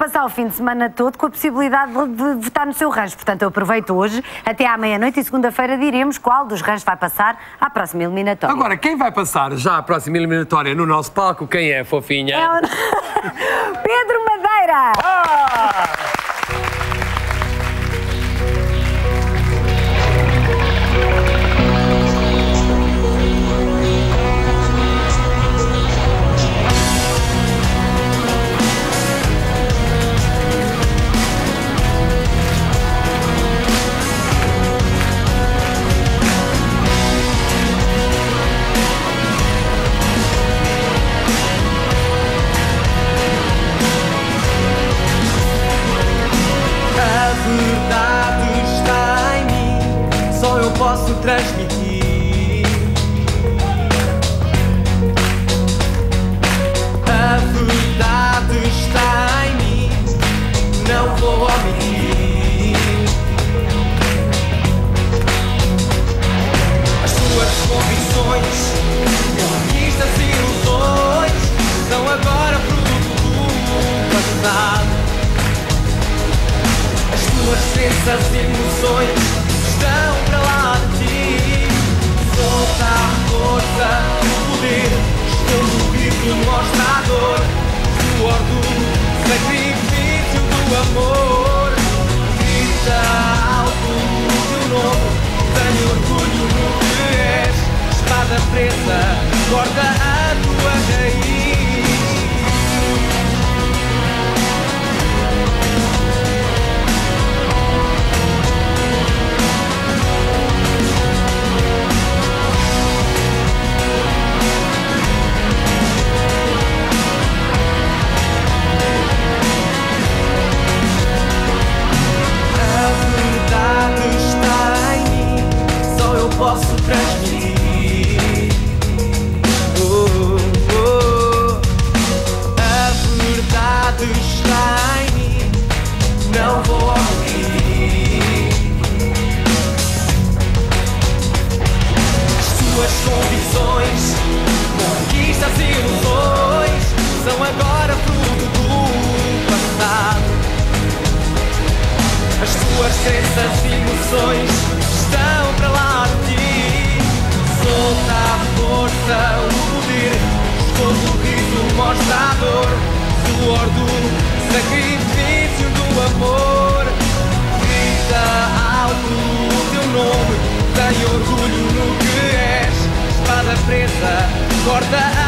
passar o fim de semana todo com a possibilidade de votar no seu rancho. Portanto, eu aproveito hoje, até à meia-noite, e segunda-feira diremos qual dos ranchos vai passar à próxima eliminatória. Agora, quem vai passar já à próxima eliminatória no nosso palco, quem é, fofinha? É o... Pedro Madeira! Posso transmitir a verdade está em mim, não vou omitir as suas convicções, conquistas e ilusões são agora fruto do passado. As suas crenças e emoções estão para lá de ti. Solta a força, o poder, esconde o grito, mostra a dor, o orgulho, sacrifício do amor. Grita alto o teu nome, tenho orgulho no que és. Espada presa, corta a tua raiz. Posso transmitir a verdade está em mim, não vou omitir as suas convicções, conquistas e ilusões são agora fruto do passado. As suas crenças e emoções estão para lá de ti. Solta a força, o poder, esconde o riso, mostra a dor, suor do sacrifício do amor. Grita alto o teu nome, tem orgulho no que és. Espada presa, corta a